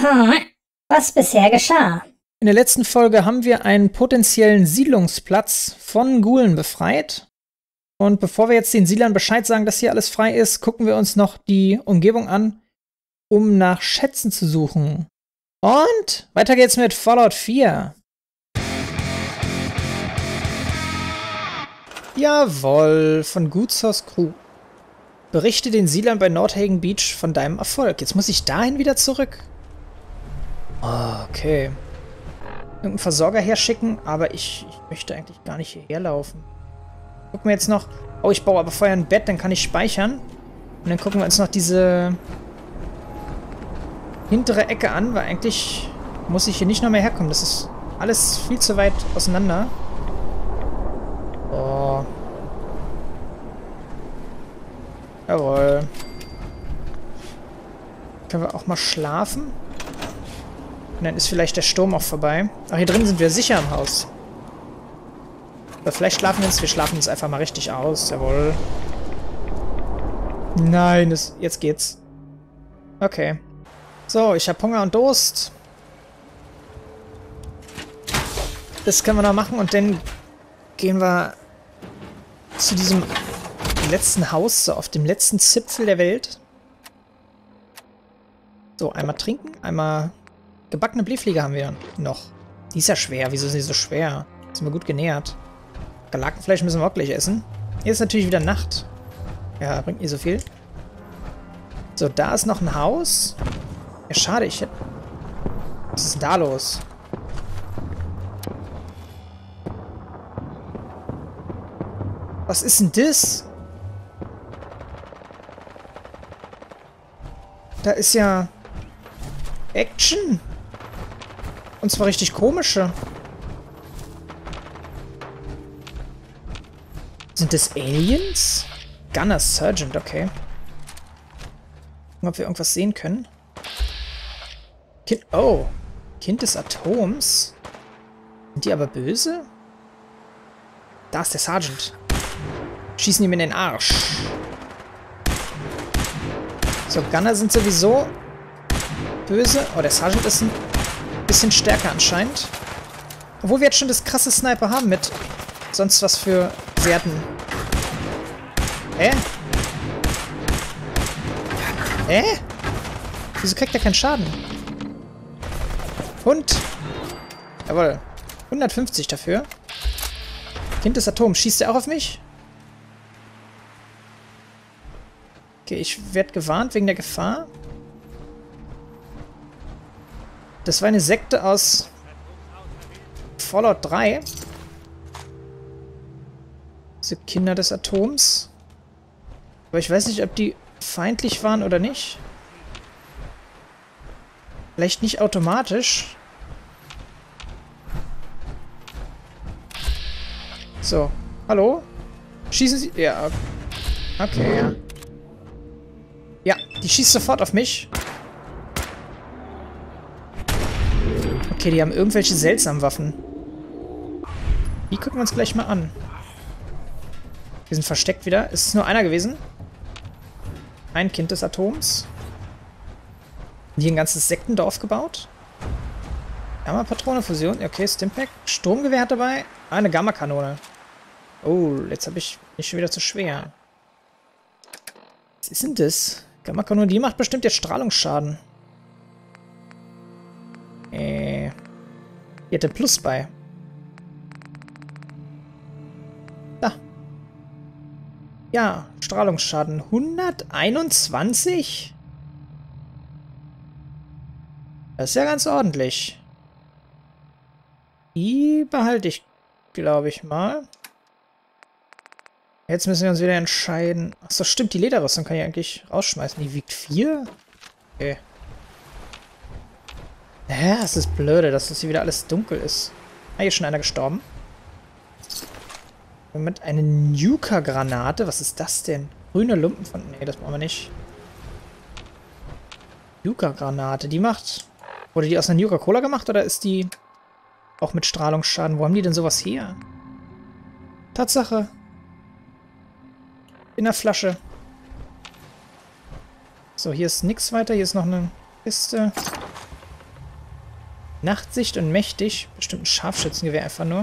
Was bisher geschah? In der letzten Folge haben wir einen potenziellen Siedlungsplatz von Ghoulen befreit. Und bevor wir jetzt den Siedlern Bescheid sagen, dass hier alles frei ist, gucken wir uns noch die Umgebung an, um nach Schätzen zu suchen. Und weiter geht's mit Fallout 4. Jawohl, von Gutshaus Crew. Berichte den Siedlern bei Nordhagen Beach von deinem Erfolg. Jetzt muss ich dahin wieder zurück. Oh, okay. Irgendeinen Versorger herschicken, aber ich möchte eigentlich gar nicht hierher laufen. Gucken wir jetzt noch. Oh, ich baue aber vorher ein Bett, dann kann ich speichern. Und dann gucken wir uns noch diese hintere Ecke an, weil eigentlich muss ich hier nicht noch mehr herkommen. Das ist alles viel zu weit auseinander. Oh. Jawohl. Können wir auch mal schlafen? Und dann ist vielleicht der Sturm auch vorbei. Ach, hier drin sind wir sicher im Haus. Aber vielleicht schlafen wir uns. Wir schlafen uns einfach mal richtig aus. Jawohl. Nein, jetzt geht's. Okay. So, ich habe Hunger und Durst. Das können wir noch machen und dann gehen wir zu diesem letzten Haus, so auf dem letzten Zipfel der Welt. So, einmal trinken, einmal gebackene Blähfliege haben wir noch. Die ist ja schwer. Wieso ist sie so schwer? Sind wir gut genährt. Galakenfleisch müssen wir auch gleich essen. Hier ist natürlich wieder Nacht. Ja, bringt nie so viel. So, da ist noch ein Haus. Ja, schade, ich hätte... Was ist denn da los? Was ist denn das? Da ist ja... Action. Und zwar richtig komische. Sind das Aliens? Gunner Sergeant, okay. Gucken, ob wir irgendwas sehen können. Oh. Kind des Atoms. Sind die aber böse? Da ist der Sergeant. Schießen ihm in den Arsch. So, Gunner sind sowieso böse. Oh, der Sergeant ist ein bisschen stärker anscheinend. Obwohl wir jetzt schon das krasse Sniper haben mit sonst was für Werten. Wieso kriegt er keinen Schaden? Hund. Jawohl. 150 dafür. Kind des Atoms. Schießt er auch auf mich? Okay, ich werde gewarnt wegen der Gefahr. Das war eine Sekte aus Fallout 3. Diese Kinder des Atoms. Aber ich weiß nicht, ob die feindlich waren oder nicht. Vielleicht nicht automatisch. So. Hallo? Schießen sie... Ja. Okay, ja. Ja, die schießt sofort auf mich. Okay, die haben irgendwelche seltsamen Waffen. Die gucken wir uns gleich mal an. Wir sind versteckt wieder. Ist es nur einer gewesen? Ein Kind des Atoms. Hier ein ganzes Sektendorf gebaut. Gamma-Patrone, Fusion. Okay, Stimpack. Sturmgewehr hat dabei. Eine Gamma-Kanone. Oh, jetzt habe ich nicht schon wieder zu schwer. Was ist denn das? Gamma-Kanone, die macht bestimmt jetzt Strahlungsschaden. Hier hat der Plus bei. Da. Ja, Strahlungsschaden. 121? Das ist ja ganz ordentlich. Die behalte ich, glaube ich, mal. Jetzt müssen wir uns wieder entscheiden. Achso, stimmt, die Lederrüstung kann ich eigentlich rausschmeißen. Die wiegt 4? Okay. Ja, es ist blöde, dass das hier wieder alles dunkel ist. Ah, hier ist schon einer gestorben. Moment, eine Nuka-Granate. Was ist das denn? Grüne Lumpen von... Nee, das brauchen wir nicht. Nuka-Granate, die macht... Wurde die aus einer Nuka-Cola gemacht oder ist die auch mit Strahlungsschaden? Wo haben die denn sowas her? Tatsache. In der Flasche. So, hier ist nichts weiter. Hier ist noch eine Kiste. Nachtsicht und mächtig. Bestimmt ein Scharfschützengewehr einfach nur.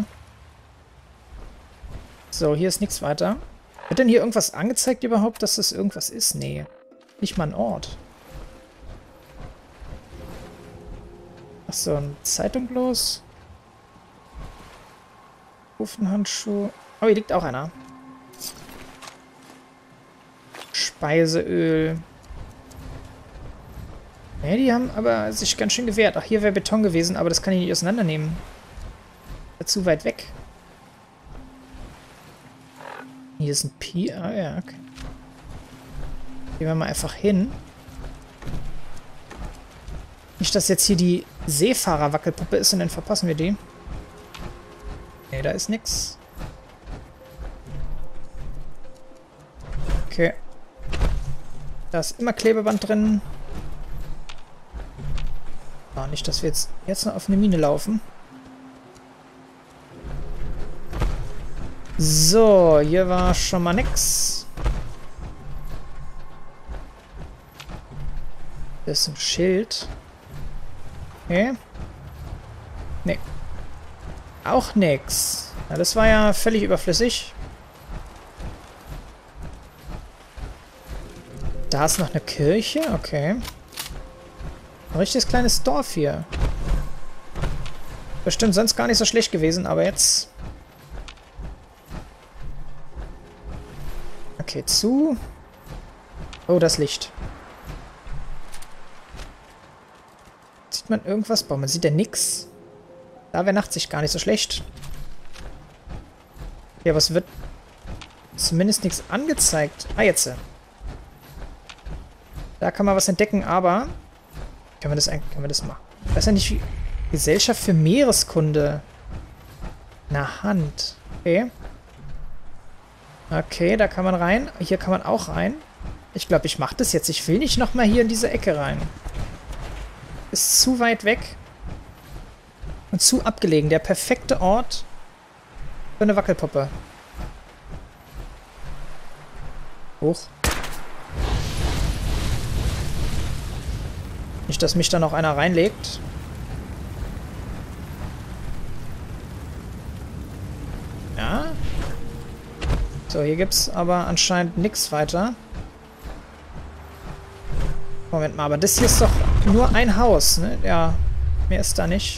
So, hier ist nichts weiter. Wird denn hier irgendwas angezeigt überhaupt, dass das irgendwas ist? Nee. Nicht mal ein Ort. Achso, eine Zeitung bloß. Ofenhandschuh. Oh, hier liegt auch einer. Speiseöl. Ne, die haben aber sich ganz schön gewehrt. Ach, hier wäre Beton gewesen, aber das kann ich nicht auseinandernehmen. Ist zu weit weg. Hier ist ein Pi. Ah, ja, okay. Gehen wir mal einfach hin. Nicht, dass jetzt hier die Seefahrer-Wackelpuppe ist und dann verpassen wir die. Ne, da ist nix. Okay. Da ist immer Klebeband drin. Oh, nicht, dass wir jetzt noch auf eine Mine laufen. So, hier war schon mal nix. Das ist ein Schild. Okay. Nee. Auch nix. Ja, das war ja völlig überflüssig. Da ist noch eine Kirche. Okay. Ein richtiges kleines Dorf hier. Bestimmt sonst gar nicht so schlecht gewesen, aber jetzt... Okay, zu. Oh, das Licht. Sieht man irgendwas? Boah, man sieht ja nix. Da wäre Nachtsicht gar nicht so schlecht. Ja, aber es wird zumindest nichts angezeigt. Ah, jetzt. Da kann man was entdecken, aber... Können wir das machen? Ich weiß ja nicht, wie... Gesellschaft für Meereskunde. Na, Hand. Okay. Okay, da kann man rein. Hier kann man auch rein. Ich glaube, ich mache das jetzt. Ich will nicht nochmal hier in diese Ecke rein. Ist zu weit weg. Und zu abgelegen. Der perfekte Ort für eine Wackelpuppe. Hoch. Nicht, dass mich da noch einer reinlegt. Ja. So, hier gibt's aber anscheinend nichts weiter. Moment mal, aber das hier ist doch nur ein Haus, ne? Ja, mehr ist da nicht.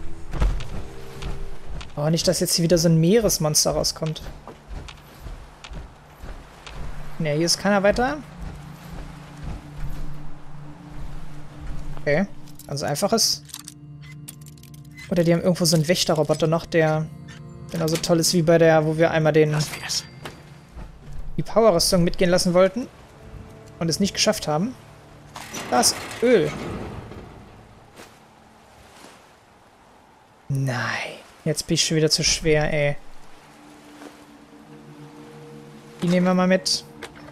Aber nicht, dass jetzt hier wieder so ein Meeresmonster rauskommt. Ne, hier ist keiner weiter. Okay, ganz einfaches. Oder die haben irgendwo so einen Wächterroboter noch, der genauso toll ist wie bei der, wo wir einmal die Power-Rüstung mitgehen lassen wollten und es nicht geschafft haben. Da ist Öl. Nein. Jetzt bin ich schon wieder zu schwer, ey. Die nehmen wir mal mit.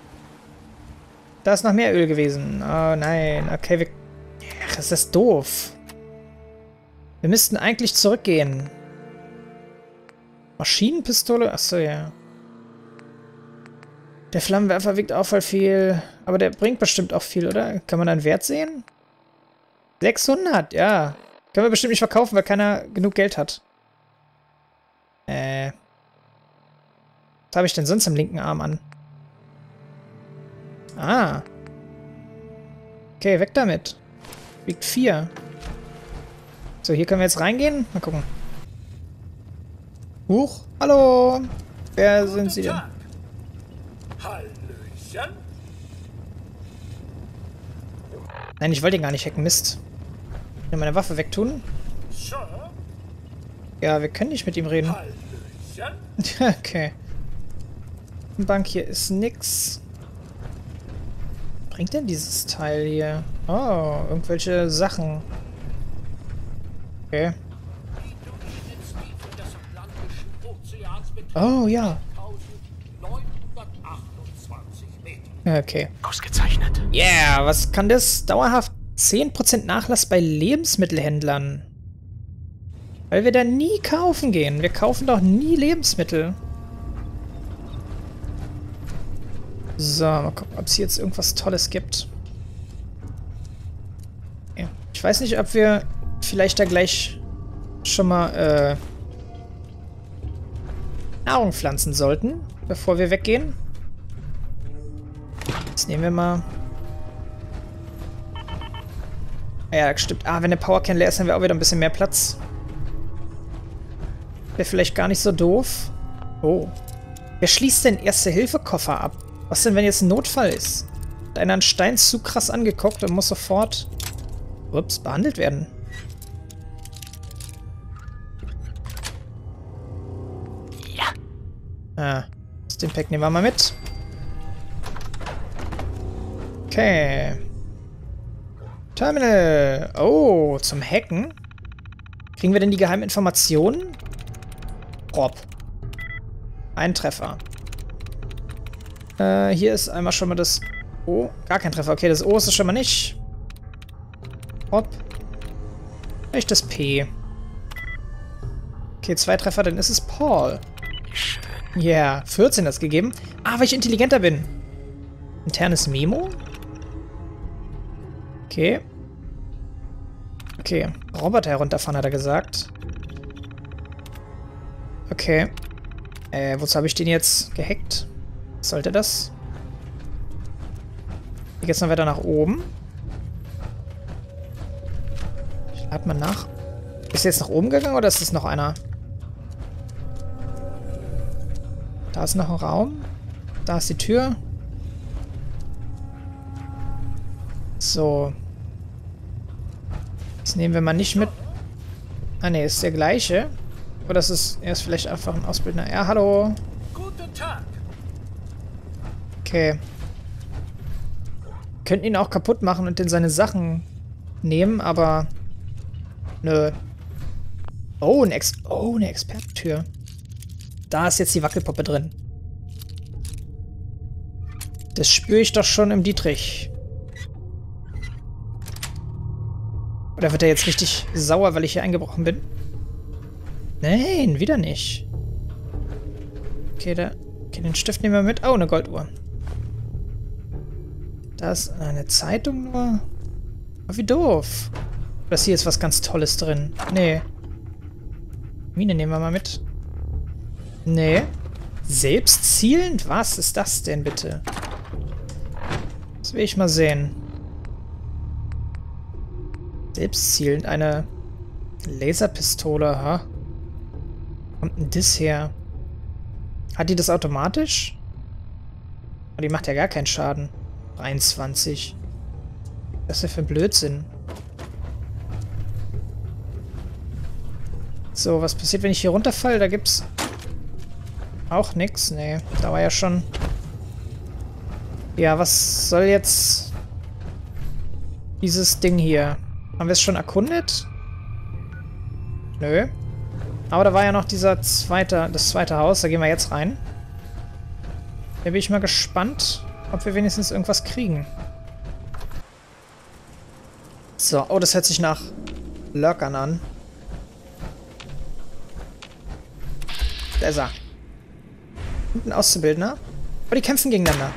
Da ist noch mehr Öl gewesen. Oh nein. Okay, ach, ist das doof. Wir müssten eigentlich zurückgehen. Maschinenpistole? Achso, ja. Der Flammenwerfer wiegt auch voll viel. Aber der bringt bestimmt auch viel, oder? Kann man da einen Wert sehen? 600, ja. Können wir bestimmt nicht verkaufen, weil keiner genug Geld hat. Was habe ich denn sonst am linken Arm an? Ah. Okay, weg damit. Wiegt 4. So, hier können wir jetzt reingehen. Mal gucken. Huch, hallo. Wer sind Sie denn? Hallöchen. Nein, ich wollte ihn gar nicht hacken. Mist. Ich will meine Waffe wegtun. Sir? Ja, wir können nicht mit ihm reden. Hallöchen. Okay. Bank hier ist nix. Was bringt denn dieses Teil hier? Oh, irgendwelche Sachen. Okay. Oh, ja. Okay. Ausgezeichnet. Yeah, was kann das? Dauerhaft 10% Nachlass bei Lebensmittelhändlern. Weil wir da nie kaufen gehen. Wir kaufen doch nie Lebensmittel. So, mal gucken, ob es hier jetzt irgendwas Tolles gibt. Okay. Ich weiß nicht, ob wir vielleicht da gleich schon mal Nahrung pflanzen sollten, bevor wir weggehen. Jetzt nehmen wir mal... Ja, stimmt. Ah, wenn der Powercan leer ist, haben wir auch wieder ein bisschen mehr Platz. Wäre vielleicht gar nicht so doof. Oh. Wer schließt denn Erste-Hilfe-Koffer ab? Was denn, wenn jetzt ein Notfall ist? Hat einer einen Stein zu krass angeguckt und muss sofort... Ups, behandelt werden. Ja. Ah, das Stimpack nehmen wir mal mit. Okay. Terminal. Oh, zum Hacken. Kriegen wir denn die geheimen Informationen? Rob. Ein Treffer. Hier ist einmal schon mal das O. Gar kein Treffer. Okay, das O ist es schon mal nicht. Rob. Nicht das P. Okay, 2 Treffer, dann ist es Paul. Ja, yeah, 14 das gegeben. Ah, weil ich intelligenter bin. Internes Memo? Okay. Okay. Roboter herunterfahren, hat er gesagt. Okay. Wozu habe ich den jetzt gehackt? Was sollte das? Hier geht's noch weiter nach oben. Ich lade mal nach. Ist jetzt nach oben gegangen oder ist es noch einer? Da ist noch ein Raum. Da ist die Tür. So. Das nehmen wir mal nicht mit. Ah ne, ist der gleiche. Oder er ist vielleicht einfach ein Ausbildner. Ja, hallo. Guten Tag. Okay. Könnten ihn auch kaputt machen und dann seine Sachen nehmen, aber... Nö. Oh, eine Expertentür. Da ist jetzt die Wackelpuppe drin. Das spüre ich doch schon im Dietrich. Oder wird er jetzt richtig sauer, weil ich hier eingebrochen bin? Nein, wieder nicht. Okay, den Stift nehmen wir mit. Oh, eine Golduhr. Da ist eine Zeitung nur. Oh, wie doof. Das hier ist was ganz Tolles drin. Nee. Mine nehmen wir mal mit. Nee. Selbstzielend? Was ist das denn bitte? Das will ich mal sehen. Selbstzielend. Eine Laserpistole, ha? Wo kommt denn das her? Hat die das automatisch? Aber die macht ja gar keinen Schaden. 23. Was ist denn für ein Blödsinn? So, was passiert, wenn ich hier runterfalle? Da gibt's auch nix. Nee, da war ja schon... Ja, was soll jetzt dieses Ding hier? Haben wir es schon erkundet? Nö. Aber da war ja noch das zweite Haus. Da gehen wir jetzt rein. Da bin ich mal gespannt, ob wir wenigstens irgendwas kriegen. So, oh, das hört sich nach Lurkern an. Da ist er. Und ein Auszubildender. Oh, die kämpfen gegeneinander.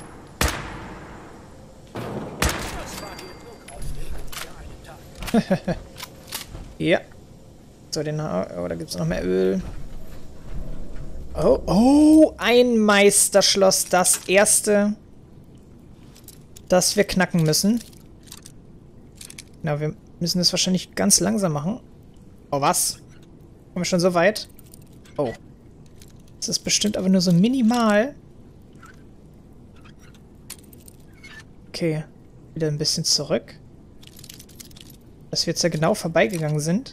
Ja. So, oh, da gibt es noch mehr Öl. Oh, oh, ein Meisterschloss. Das erste, das wir knacken müssen. Na, wir müssen das wahrscheinlich ganz langsam machen. Oh, was? Kommen wir schon so weit? Oh. Das ist bestimmt aber nur so minimal. Okay. Wieder ein bisschen zurück. Dass wir jetzt ja genau vorbeigegangen sind.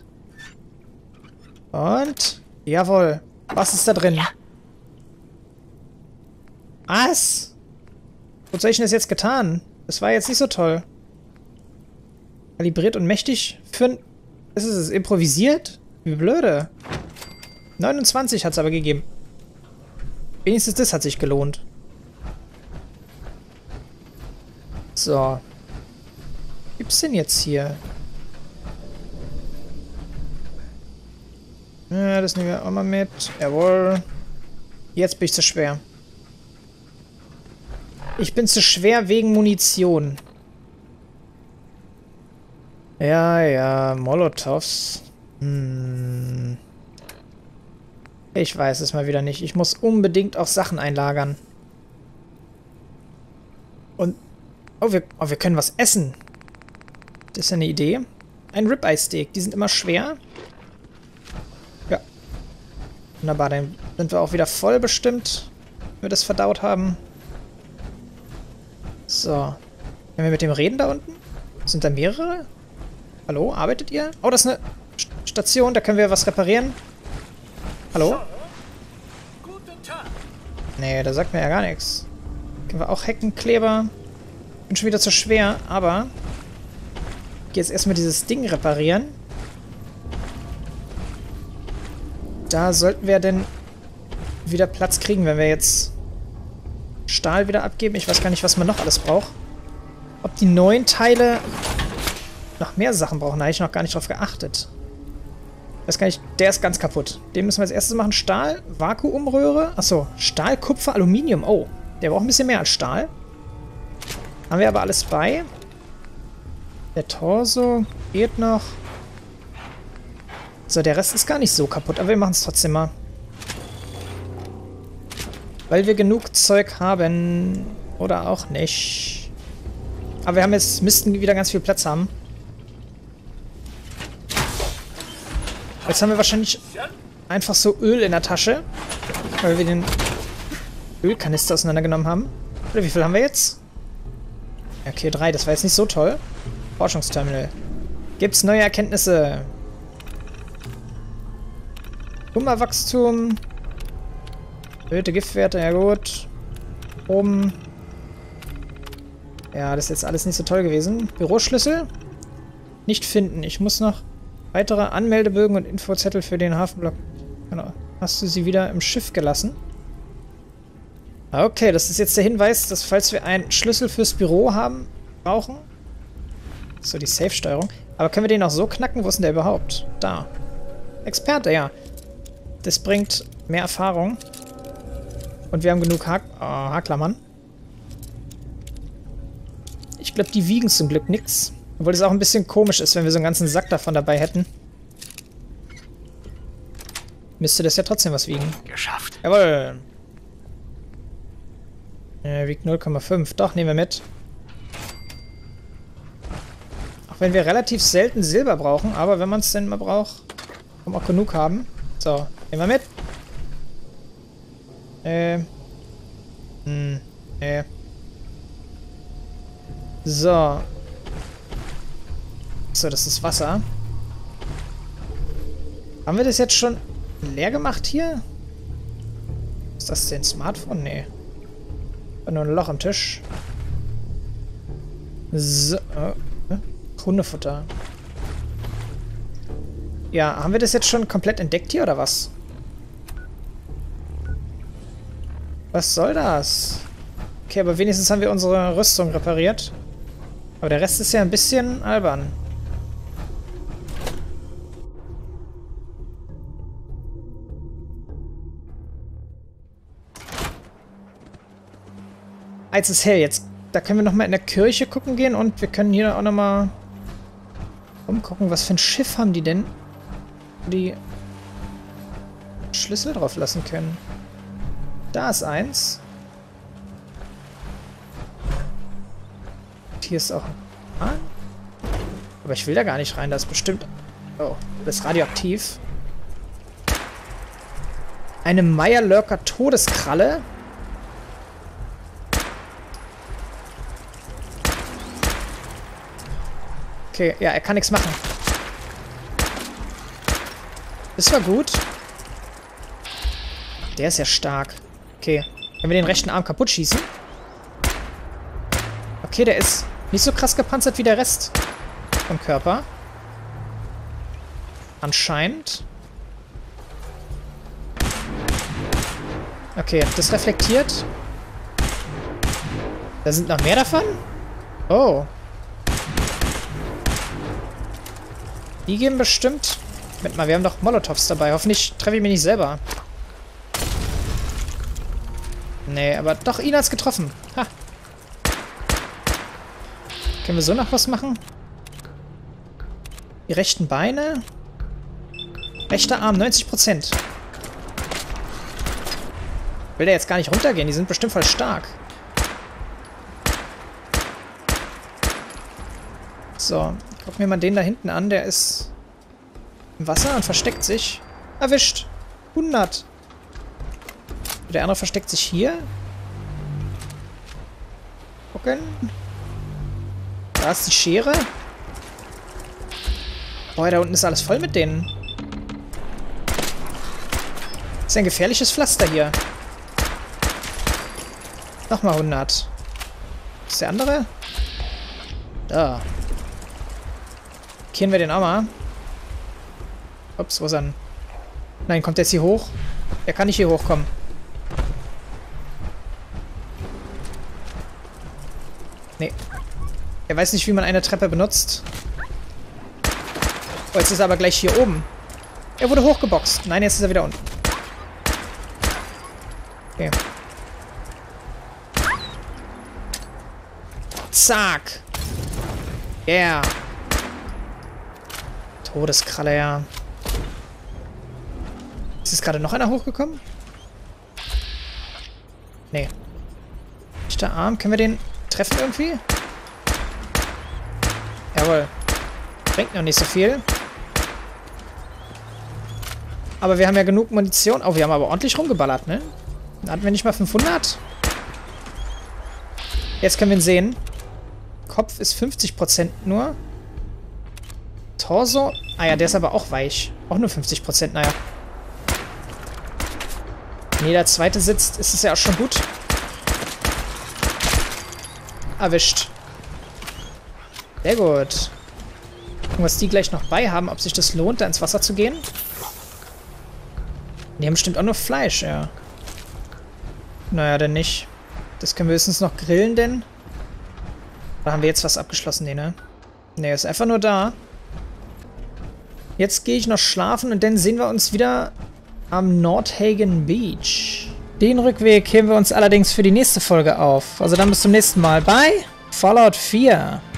Und... Jawohl. Was ist da drin? Was? Wozu habe ich denn das jetzt getan? Das war jetzt nicht so toll. Kalibriert und mächtig für ein... Ist es improvisiert? Wie blöde. 29 hat es aber gegeben. Wenigstens das hat sich gelohnt. So. Was gibt's denn jetzt hier? Ja, das nehmen wir auch mal mit. Jawohl. Jetzt bin ich zu schwer. Ich bin zu schwer wegen Munition. Ja, ja, Molotovs. Hm. Ich weiß es mal wieder nicht. Ich muss unbedingt auch Sachen einlagern. Und... Oh, wir können was essen. Das ist ja eine Idee. Ein Ribeye-Steak. Die sind immer schwer. Ja. Wunderbar, dann sind wir auch wieder voll bestimmt, wenn wir das verdaut haben. So. Können wir mit dem reden da unten? Sind da mehrere? Hallo, arbeitet ihr? Oh, das ist eine Station, da können wir was reparieren. Hallo? Guten Tag. Nee, da sagt mir ja gar nichts. Können wir auch hacken, Kleber. Bin schon wieder zu schwer, aber... Ich gehe jetzt erstmal dieses Ding reparieren. Da sollten wir denn wieder Platz kriegen, wenn wir jetzt Stahl wieder abgeben. Ich weiß gar nicht, was man noch alles braucht. Ob die neuen Teile noch mehr Sachen brauchen, da habe ich noch gar nicht drauf geachtet. Ich weiß gar nicht, der ist ganz kaputt. Den müssen wir als erstes machen. Stahl, Vakuumröhre. Achso, Stahl, Kupfer, Aluminium. Oh, der braucht ein bisschen mehr als Stahl. Haben wir aber alles bei. Der Torso geht noch. So, der Rest ist gar nicht so kaputt, aber wir machen es trotzdem mal. Weil wir genug Zeug haben. Oder auch nicht. Aber wir haben jetzt, müssten wieder ganz viel Platz haben. Jetzt haben wir wahrscheinlich einfach so Öl in der Tasche. Weil wir den Ölkanister auseinandergenommen haben. Oder wie viel haben wir jetzt? Okay, 3. Das war jetzt nicht so toll. Forschungsterminal. Gibt's neue Erkenntnisse? Hummerwachstum. Erhöhte Giftwerte, ja gut. Oben. Ja, das ist jetzt alles nicht so toll gewesen. Büroschlüssel? Nicht finden. Ich muss noch weitere Anmeldebögen und Infozettel für den Hafenblock. Genau. Hast du sie wieder im Schiff gelassen? Okay, das ist jetzt der Hinweis, dass falls wir einen Schlüssel fürs Büro brauchen. So, die Safe-Steuerung. Aber können wir den auch so knacken? Wo ist denn der überhaupt? Da. Experte, ja. Das bringt mehr Erfahrung. Und wir haben genug Haarklammern. Ich glaube, die wiegen zum Glück nichts. Obwohl es auch ein bisschen komisch ist, wenn wir so einen ganzen Sack davon dabei hätten. Müsste das ja trotzdem was wiegen. Geschafft. Jawohl. Wiegt 0,5. Doch, nehmen wir mit. Auch wenn wir relativ selten Silber brauchen, aber wenn man es denn mal braucht, kann man auch genug haben. So, nehmen wir mit. So. So, das ist Wasser. Haben wir das jetzt schon leer gemacht hier? Ist das denn Smartphone? Nee. War nur ein Loch am Tisch. So. Hundefutter. Ja, haben wir das jetzt schon komplett entdeckt hier, oder was? Was soll das? Okay, aber wenigstens haben wir unsere Rüstung repariert. Aber der Rest ist ja ein bisschen albern. Jetzt ist hell. Jetzt, da können wir nochmal in der Kirche gucken gehen und wir können hier auch nochmal umgucken. Was für ein Schiff haben die denn? Wo die Schlüssel drauf lassen können. Da ist eins. Und hier ist auch ein Hahn. Aber ich will da gar nicht rein. Da ist bestimmt... Oh, das ist radioaktiv. Eine Meyerlurker Todeskralle. Okay, ja, er kann nichts machen. Das war gut. Der ist ja stark. Okay, können wir den rechten Arm kaputt schießen? Okay, der ist nicht so krass gepanzert wie der Rest vom Körper. Anscheinend. Okay, das reflektiert. Da sind noch mehr davon? Oh. Die geben bestimmt... Moment mal, wir haben doch Molotovs dabei. Hoffentlich treffe ich mich nicht selber. Nee, aber doch, ihn hat's getroffen. Ha. Können wir so noch was machen? Die rechten Beine. Rechter Arm, 90%. Will der jetzt gar nicht runtergehen? Die sind bestimmt voll stark. So, guck mir mal den da hinten an. Der ist im Wasser und versteckt sich. Erwischt. 100. Der andere versteckt sich hier. Gucken. Da ist die Schere. Boah, da unten ist alles voll mit denen. Das ist ein gefährliches Pflaster hier. Nochmal 100. Ist der andere? Da. Kehren wir den auch mal. Ups, wo ist er denn? Nein, kommt der jetzt hier hoch? Er kann nicht hier hochkommen. Nee. Er weiß nicht, wie man eine Treppe benutzt. Oh, jetzt ist er aber gleich hier oben. Er wurde hochgeboxt. Nein, jetzt ist er wieder unten. Okay. Zack. Yeah. Todeskralle, ja. Ist jetzt gerade noch einer hochgekommen? Nee. Rechter Arm. Können wir den treffen irgendwie? Jawohl. Bringt noch nicht so viel. Aber wir haben ja genug Munition. Oh, wir haben aber ordentlich rumgeballert, ne? Dann hatten wir nicht mal 500. Jetzt können wir ihn sehen. Kopf ist 50% nur. Torso. Ah ja, der ist aber auch weich. Auch nur 50%, naja. Wenn der zweite sitzt, ist es ja auch schon gut. Erwischt. Sehr gut. Gucken, was die gleich noch bei haben, ob sich das lohnt, da ins Wasser zu gehen. Die haben bestimmt auch nur Fleisch, ja. Naja, dann nicht. Das können wir höchstens noch grillen, denn... Da haben wir jetzt was abgeschlossen, nee, ne? Ne, ist einfach nur da. Jetzt gehe ich noch schlafen und dann sehen wir uns wieder am Nordhagen Beach. Den Rückweg heben wir uns allerdings für die nächste Folge auf. Also dann bis zum nächsten Mal bei Fallout 4.